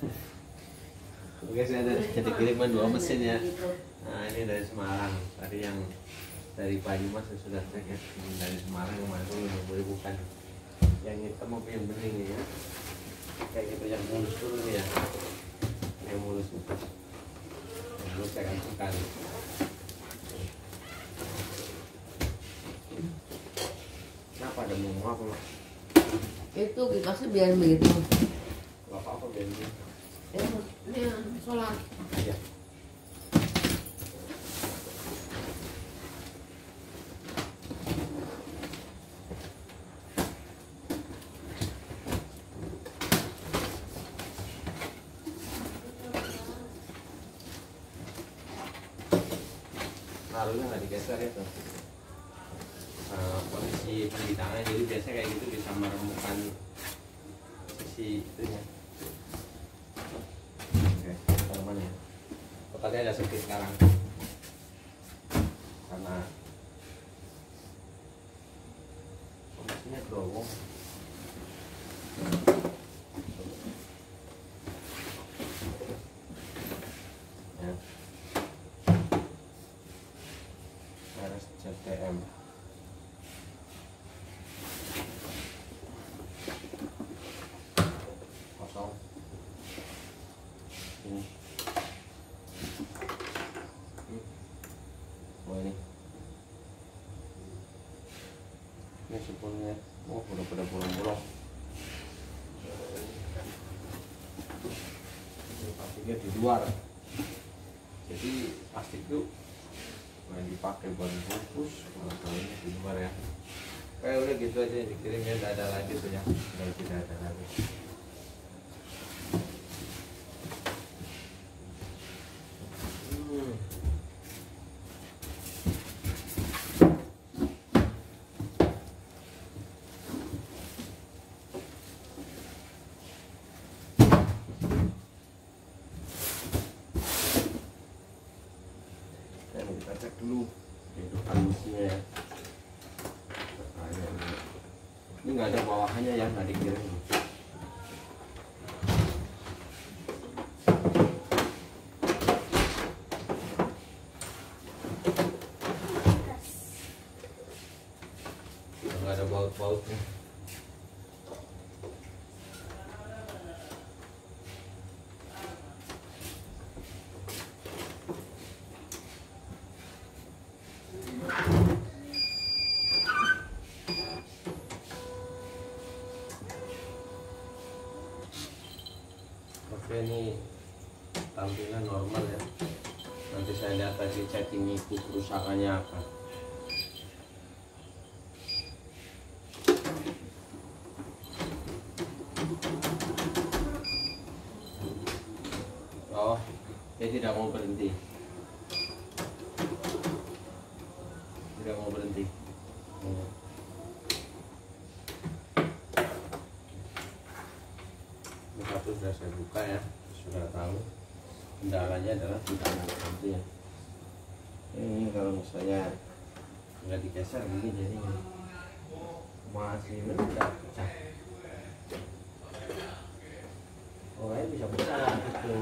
Oke, saya ada kiriman 2 mesin ya. Nah, ini dari Semarang. Tadi yang dari Banyumas saya sudah cek ya. Ini dari Semarang yang mana dulu boleh bukan yang hitam apa yang bening ya. Kayak gitu yang mulus dulu nih ya. Yang mulus itu. Yang mulus saya gantikan. Kenapa ada mau apa, Mak? Itu kipasnya biar begitu. Gak apa-apa biar begitu. Ini solar. Iya. Naruhnya nggak digeser ya tuh. Posisi di tangan, jadi biasanya kayak gitu bisa meremukan sisi itunya. Oke, taruh mana ya? Totalnya ada sempit sekarang karena posisinya growong. Ya. RSCTM kosong ini. Oh ini sebelumnya udah pada bolong-bolong. Ini plastiknya di luar, jadi plastik itu yang dipakai buat bungkus, kalau ini di luar ya. Udah gitu aja yang dikirimnya, tidak ada lagi tuh ya, tidak ada lagi. Kita cek dulu kehidupan mesinnya ya. Ini nggak ada bawahannya ya, nggak dikirim. Nggak ada baut-bautnya. Oke, ini tampilan normal ya. Nanti saya lihat lagi chatting itu kerusakannya apa. Oh, dia tidak mau berhenti. Tidak mau berhenti. Ini satu sudah saya buka ya, sudah tahu kendalanya adalah tidak mau berhenti ya. Ini kalau misalnya nggak digeser gini jadi masih tidak pecah. Oh, ini bisa pecah gitu.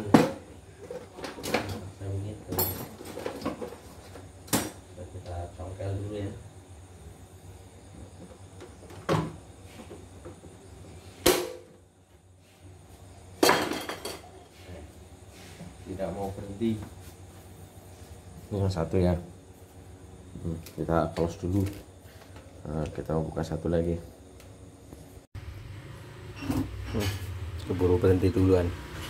Bisa begitu. Kita congkel dulu ya. Tidak mau berhenti. Ini yang satu ya. Kita close dulu. Nah, kita mau buka satu lagi. Keburu berhenti duluan.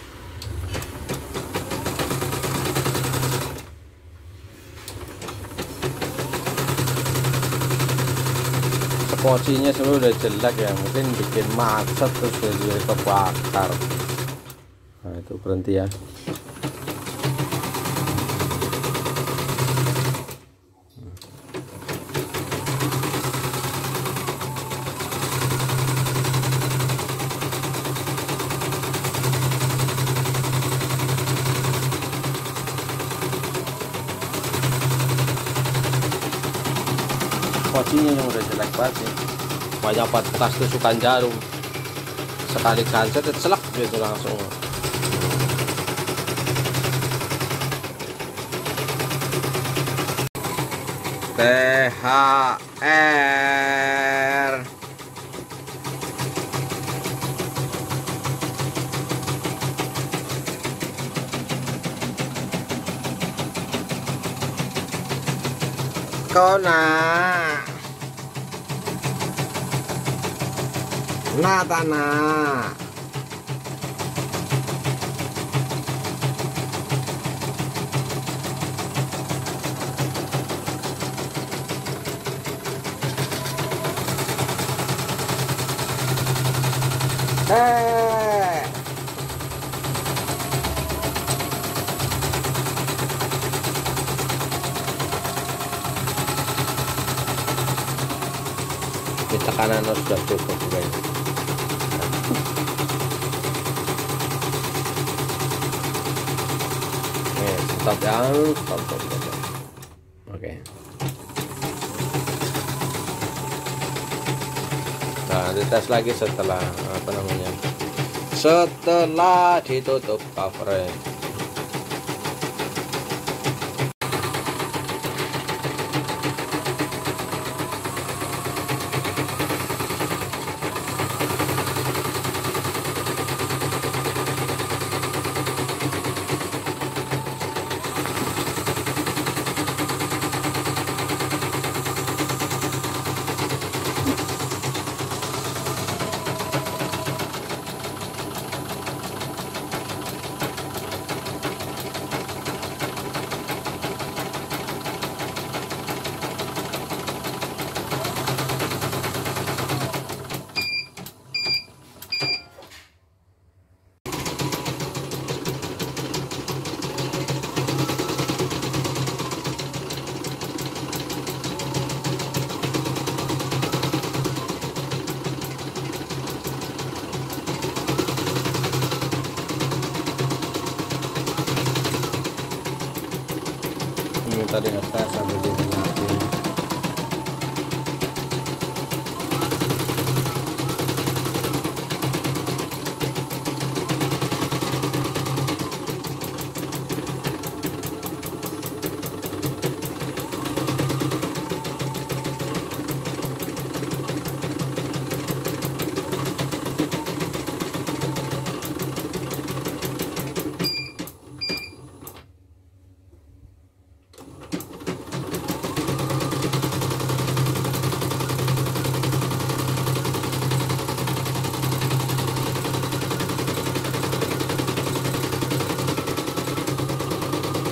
Sekocinya sebenarnya udah jelek ya, mungkin bikin macet terus jadi kebakar. Nah, itu berhenti ya. Kocinya yang udah jelek banget nih, banyak bekas tusukan jarum, sekali gancet selak gitu langsung. THR. Kona Natana Ini tekanan sudah cukup guys. Stop yang stop. Oke. Nah, dites lagi setelah setelah ditutup covernya. Tadi ngetes sambil dinyalain.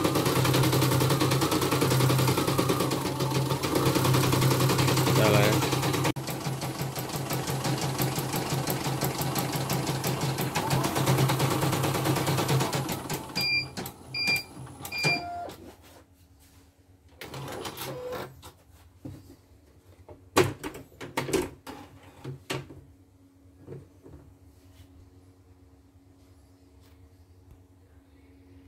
Nyala ya.